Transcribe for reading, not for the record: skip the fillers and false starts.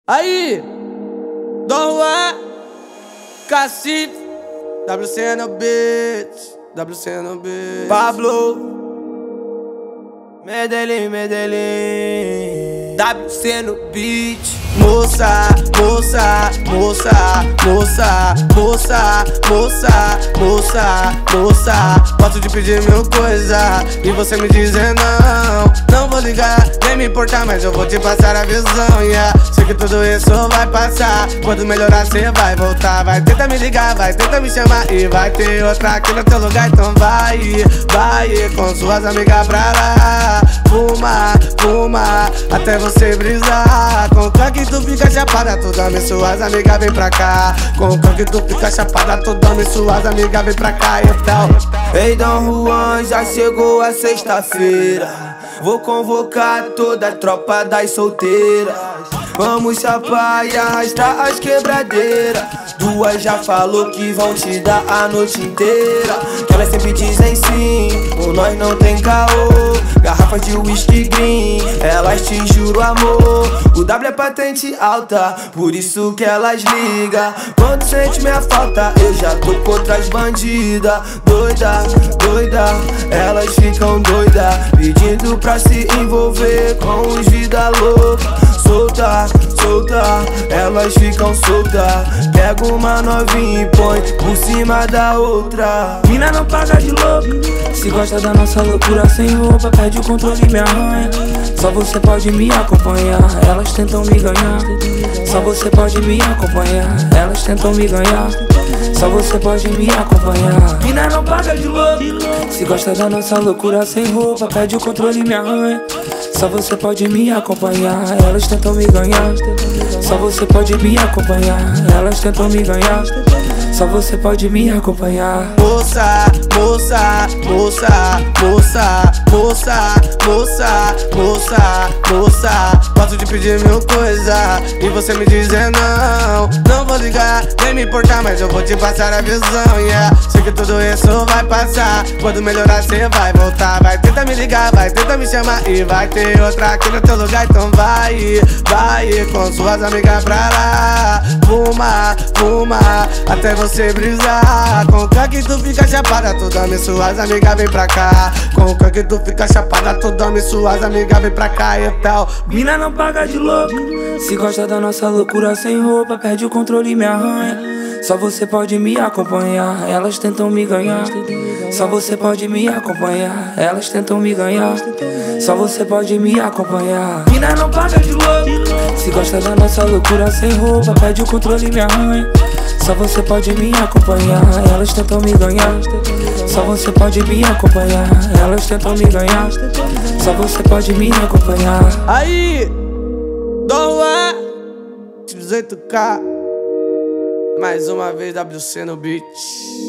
Aí, Dom Juan, Cacife, WC no beat, WC no beat, Pablo, Medellín, WC no beat. Moça, moça, moça, moça, moça, moça, moça, moça, posso te pedir mil coisas e você me dizer não. Não vou ligar, nem me importar, mas eu vou te passar a visão, yeah. Sei que tudo isso vai passar, quando melhorar cê vai voltar. Vai tentar me ligar, vai tentar me chamar e vai ter outra aqui no teu lugar. Então vai com suas amigas pra lá. Fuma, fuma, até você brisar. Com o que tu fica chapada, tu dorme, suas amigas vem pra cá. Com o que tu fica chapada, tu dorme, suas amigas vem pra cá. Então, ei Dom Juan, já chegou a sexta-feira. Vou convocar toda a tropa das solteiras. Vamos chapar e arrastar as quebradeiras. Duas já falou que vão te dar a noite inteira. Que elas sempre dizem sim, ou nós não tem caô. Garrafas de whisky green, elas te juram amor. O W é patente alta, por isso que elas ligam. Quando sente minha falta, eu já tô contra as bandidas. Doida, doida, elas ficam doidas, pedindo pra se envolver com os vida louca. Solta, solta, elas ficam solta. Pega uma novinha e põe por cima da outra. Mina não paga de louco, se gosta da nossa loucura sem roupa, perde o controle e me arranha. Só você pode me acompanhar, elas tentam me ganhar. Só você pode me acompanhar, elas tentam me ganhar. Só você pode me acompanhar. Mina não paga de louco, se gosta da nossa loucura sem roupa, perde o controle e me arranha. Só você pode me acompanhar, elas tentam me ganhar. Só você pode me acompanhar, elas tentam me ganhar. Só você pode me acompanhar. Moça, moça, moça, moça, moça, moça, moça, moça, posso te pedir mil coisas e você me dizer não. Não vou ligar, nem me importar, mas eu vou te passar a visão, yeah. Sei que tudo isso vai passar, quando melhorar cê vai voltar. Vai tentar me ligar, vai tentar me chamar e vai ter outra aqui no teu lugar. Então vai com suas amigas pra lá. Fuma, fuma, até você brisar. Com o que tu fica chapada, tu dorme, suas amigas vem pra cá. Com o que tu fica chapada, tu dorme, suas amigas vem pra cá e tal. Mina não paga de louco, se gosta da nossa loucura sem roupa, perde o controle e me arranha. Só você pode me acompanhar, elas tentam me ganhar. Só você pode me acompanhar, elas tentam me ganhar. Só você pode me acompanhar. Mina não paga de louco, se gosta da nossa loucura sem roupa, perde o controle e me arranha. Só você pode me acompanhar, elas tentam me ganhar. Só você pode me acompanhar, elas tentam me ganhar. Só você pode me acompanhar. Aí, Dom Juan, 18K, mais uma vez WC no beat.